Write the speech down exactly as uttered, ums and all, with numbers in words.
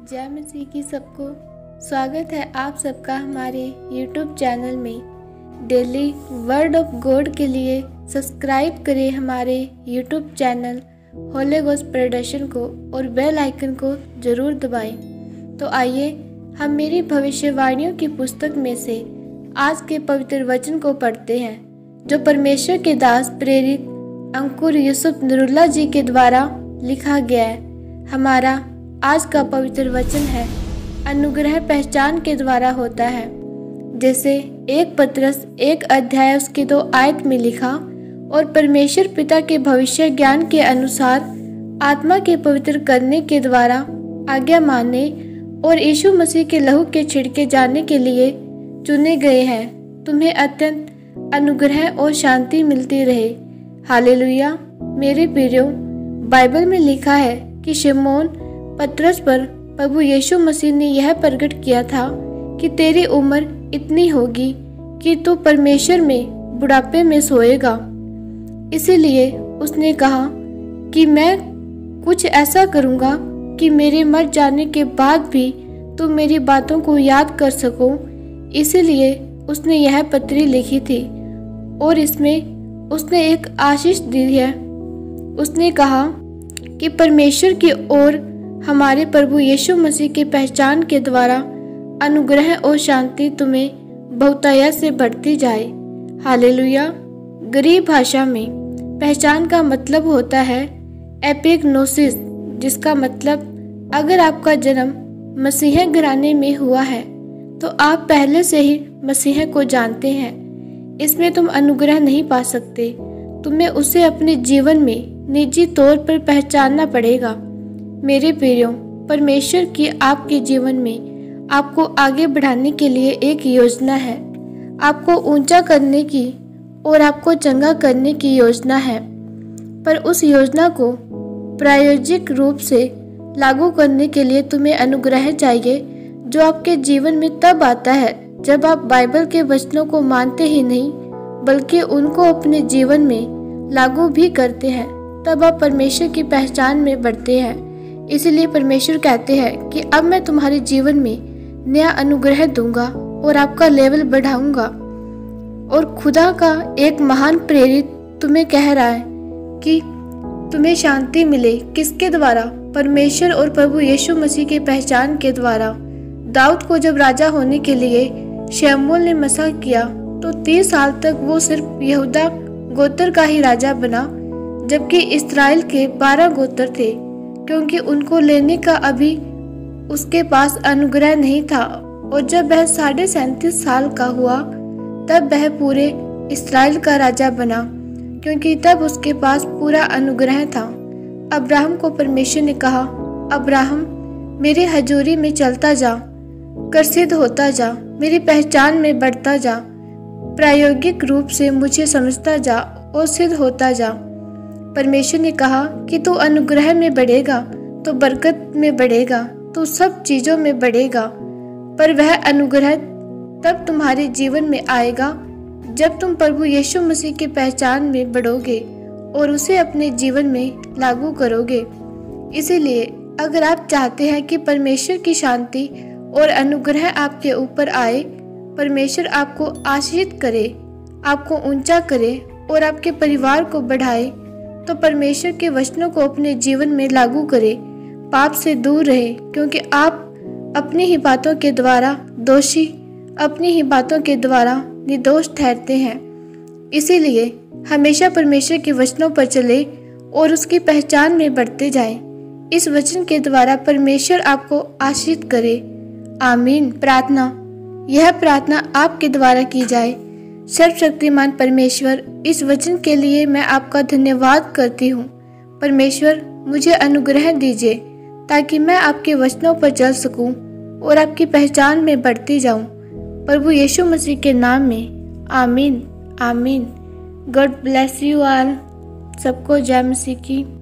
जय मसीह की सबको स्वागत है आप सबका हमारे यूट्यूब चैनल में। डेली वर्ड ऑफ गॉड के लिए सब्सक्राइब करें हमारे YouTube channel Holy Ghost production को और बेल आइकन को ज़रूर दबाएं। तो आइए हम मेरी भविष्यवाणियों की पुस्तक में से आज के पवित्र वचन को पढ़ते हैं, जो परमेश्वर के दास प्रेरित अंकुर यूसुफ नूरुल्लाह जी के द्वारा लिखा गया है। हमारा आज का पवित्र वचन है, अनुग्रह पहचान के द्वारा होता है। जैसे एक पत्रस एक अध्याय उसके दो आयत में लिखा, और परमेश्वर पिता के भविष्य ज्ञान के अनुसार आत्मा के पवित्र करने के द्वारा आज्ञा मानने और यीशु मसीह के लहू के छिड़के जाने के लिए चुने गए हैं। तुम्हें अत्यंत अनुग्रह और शांति मिलती रहे। हालेलुया। मेरे प्रियो, बाइबल में लिखा है कि शिमोन पतरस पर प्रभु यीशु मसीह ने यह प्रकट किया था कि तेरी उम्र इतनी होगी कि तू परमेश्वर में बुढ़ापे में सोएगा। इसीलिए उसने कहा कि मैं कुछ ऐसा करूँगा कि मेरे मर जाने के बाद भी तू मेरी बातों को याद कर सको। इसीलिए उसने यह पत्री लिखी थी और इसमें उसने एक आशीष दी है। उसने कहा कि परमेश्वर की ओर हमारे प्रभु यीशु मसीह की पहचान के द्वारा अनुग्रह और शांति तुम्हें बहुतायत से बढ़ती जाए। हालेलुया। गरीब भाषा में पहचान का मतलब होता है एपिग्नोसिस, जिसका मतलब अगर आपका जन्म मसीह घराने में हुआ है तो आप पहले से ही मसीह को जानते हैं। इसमें तुम अनुग्रह नहीं पा सकते, तुम्हें उसे अपने जीवन में निजी तौर पर पहचानना पड़ेगा। मेरे प्रियो, परमेश्वर की आपके जीवन में आपको आगे बढ़ाने के लिए एक योजना है। आपको ऊंचा करने की और आपको चंगा करने की योजना है, पर उस योजना को प्रायोगिक रूप से लागू करने के लिए तुम्हें अनुग्रह चाहिए, जो आपके जीवन में तब आता है जब आप बाइबल के वचनों को मानते ही नहीं बल्कि उनको अपने जीवन में लागू भी करते हैं। तब आप परमेश्वर की पहचान में बढ़ते हैं। इसलिए परमेश्वर कहते हैं कि अब मैं तुम्हारे जीवन में नया अनुग्रह दूंगा और आपका लेवल बढ़ाऊंगा। और खुदा का एक महान प्रेरित तुम्हें कह रहा है कि तुम्हें शांति मिले। किसके द्वारा? परमेश्वर और प्रभु यीशु मसीह की पहचान के द्वारा। दाऊद को जब राजा होने के लिए शमूएल ने मसा किया तो तीस साल तक वो सिर्फ यहूदा गोत्र का ही राजा बना, जबकि इस्राएल के बारह गोत्र थे, क्योंकि उनको लेने का अभी उसके पास अनुग्रह नहीं था। और जब वह साढ़े सैंतीस साल का हुआ तब वह पूरे इस्राएल का राजा बना, क्योंकि तब उसके पास पूरा अनुग्रह था। अब्राहम को परमेश्वर ने कहा, अब्राहम मेरे हजूरी में चलता जा, कर सिद्ध होता जा, मेरी पहचान में बढ़ता जा, प्रायोगिक रूप से मुझे समझता जा और सिद्ध होता जा। परमेश्वर ने कहा कि तू अनुग्रह में बढ़ेगा तो बरकत में बढ़ेगा, तो सब चीज़ों में बढ़ेगा। पर वह अनुग्रह तब तुम्हारे जीवन में आएगा जब तुम प्रभु यीशु मसीह की पहचान में बढ़ोगे और उसे अपने जीवन में लागू करोगे। इसीलिए अगर आप चाहते हैं कि परमेश्वर की शांति और अनुग्रह आपके ऊपर आए, परमेश्वर आपको आशीषित करे, आपको ऊंचा करे और आपके परिवार को बढ़ाए, तो परमेश्वर के वचनों को अपने जीवन में लागू करें। पाप से दूर रहे, क्योंकि आप अपनी ही बातों के द्वारा दोषी, अपनी ही बातों के द्वारा निर्दोष ठहरते हैं। इसीलिए हमेशा परमेश्वर के वचनों पर चले और उसकी पहचान में बढ़ते जाएं। इस वचन के द्वारा परमेश्वर आपको आशीषित करे। आमीन। प्रार्थना। यह प्रार्थना आपके द्वारा की जाए। सर्वशक्तिमान परमेश्वर, इस वचन के लिए मैं आपका धन्यवाद करती हूँ। परमेश्वर, मुझे अनुग्रह दीजिए ताकि मैं आपके वचनों पर चल सकूं और आपकी पहचान में बढ़ती जाऊं। प्रभु यीशु मसीह के नाम में आमीन। आमीन। God bless you all. सबको जय मसीह की।